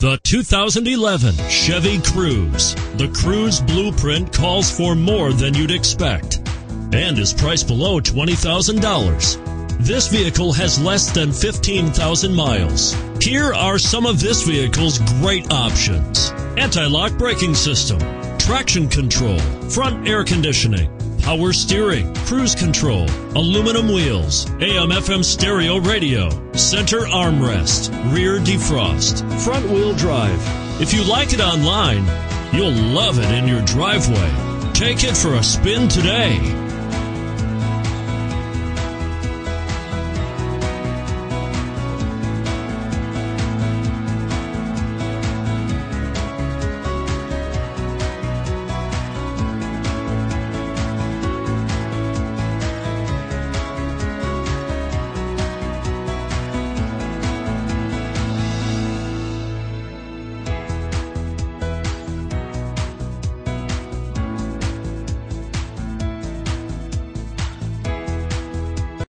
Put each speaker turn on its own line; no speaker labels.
The 2011 Chevy Cruze. The Cruze blueprint calls for more than you'd expect and is priced below $20,000. This vehicle has less than 15,000 miles. Here are some of this vehicle's great options: anti-lock braking system, traction control, front air conditioning, power steering, cruise control, aluminum wheels, AM/FM stereo radio, center armrest, rear defrost, front wheel drive. If you like it online, you'll love it in your driveway. Take it for a spin today.